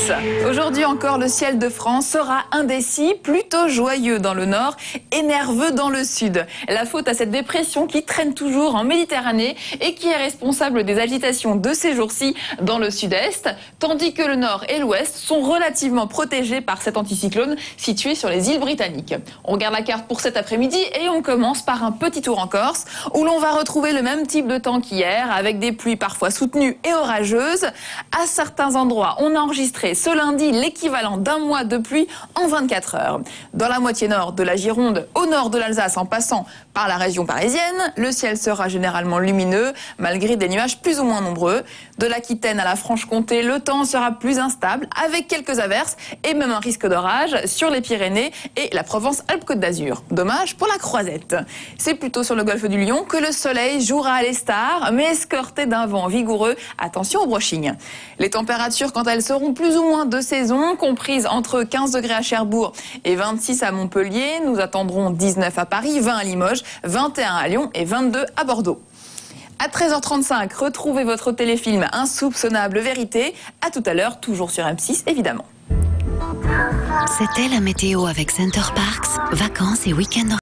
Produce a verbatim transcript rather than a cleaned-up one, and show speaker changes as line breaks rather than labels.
six. Aujourd'hui encore, le ciel de France sera indécis, plutôt joyeux dans le nord et nerveux dans le sud. La faute à cette dépression qui traîne toujours en Méditerranée et qui est responsable des agitations de ces jours-ci dans le sud-est, tandis que le nord et l'ouest sont relativement protégés par cet anticyclone situé sur les îles britanniques. On regarde la carte pour cet après-midi et on commence par un petit tour en Corse où l'on va retrouver le même type de temps qu'hier avec des pluies parfois soutenues et orageuses. À certains endroits, on a enregistré ce lundi l'équivalent d'un mois de pluie en vingt-quatre heures. Dans la moitié nord de la Gironde, au nord de l'Alsace en passant par la région parisienne, le ciel sera généralement lumineux malgré des nuages plus ou moins nombreux. De l'Aquitaine à la Franche-Comté, le temps sera plus instable avec quelques averses et même un risque d'orage sur les Pyrénées et la Provence-Alpes-Côte d'Azur. Dommage pour la Croisette. C'est plutôt sur le golfe du Lion que le soleil jouera les stars, mais escorté d'un vent vigoureux. Attention au brushing. Les températures, quant à elles, seront plus ou moins de saison, comprises entre quinze degrés à Cherbourg et vingt-six à Montpellier. Nous attendrons dix-neuf à Paris, vingt à Limoges, vingt et un à Lyon et vingt-deux à Bordeaux. À treize heures trente-cinq, retrouvez votre téléfilm Insoupçonnable vérité. À tout à l'heure, toujours sur M six, évidemment.
C'était la météo avec Center Parcs, vacances et week-ends.